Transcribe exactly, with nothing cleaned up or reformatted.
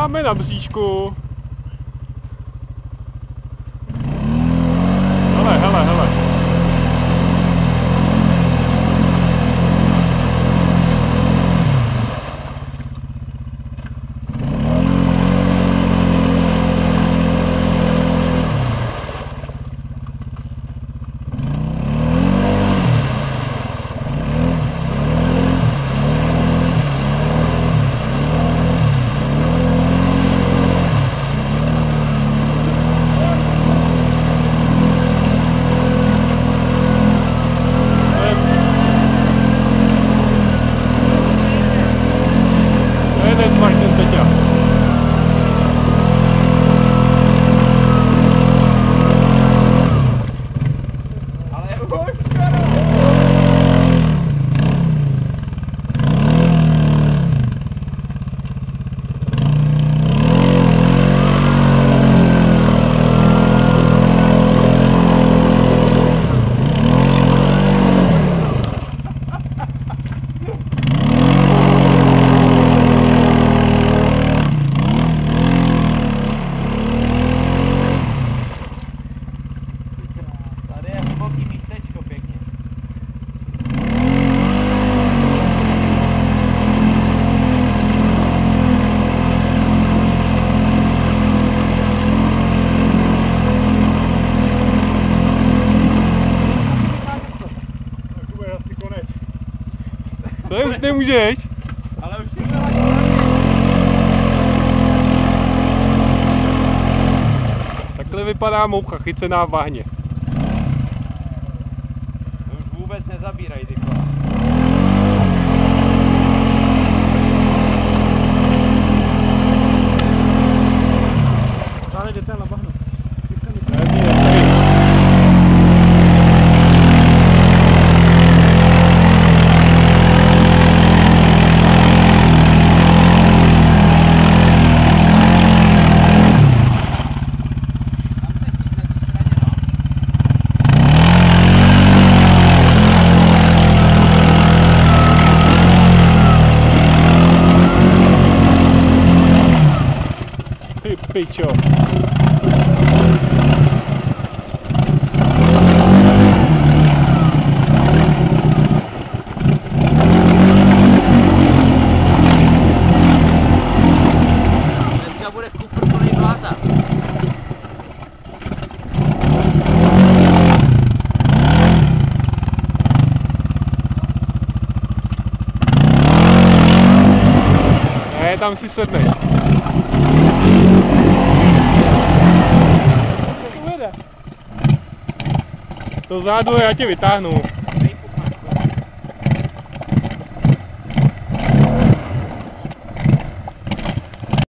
máme na bříšku. Hele, hele, hele. To už nemůžeš. Ale už je to Takhle vypadá moucha chycená v bahně. To už vůbec nezabírají ty kola. Dále jděte na bahno. Ty pičo. Dneska bude kufr plný bláta. Ne, tam si sedneš. To zádu já tě vytáhnu.